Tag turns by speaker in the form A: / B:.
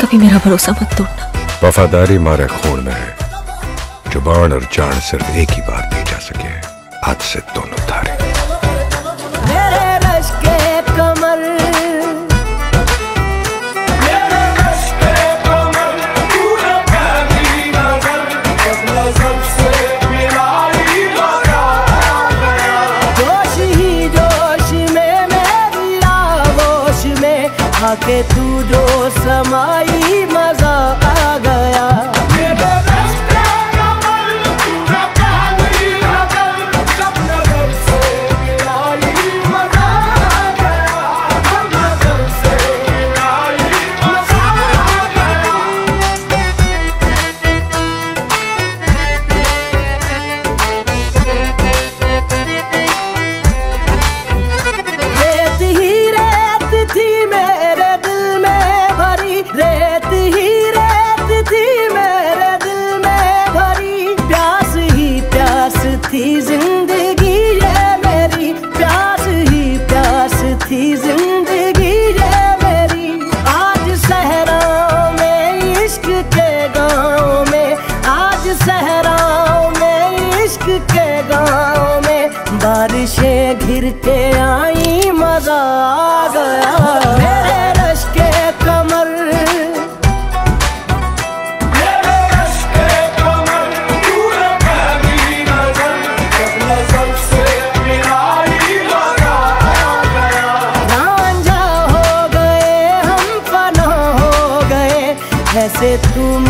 A: कभी मेरा भरोसा मत तोड़ना।
B: वफादारी हमारे खून में है। जुबान और जान सिर्फ एक ही बार दी जा सके, आज से दोनों धारे।
C: मेरे रश के कमर, मेरे रश के कमर, पूरा प्यारी नजर, जब नजर से मिलाई मजा आ गया। जोश ही जोश में मेरी आगोश में आके तू जो समाई मजा आ गया। रेत ही रेत थी मेरे दिल में भरी, प्यास ही प्यास थी जिंदगी ये मेरी, प्यास ही प्यास थी जिंदगी ये मेरी। आज सहराओं में इश्क के गाँव में, आज सहराओं में इश्क के गाँव में, बारिशें घिर के आई मजा आ गया। मेरे रश के कमर, ऐसे तू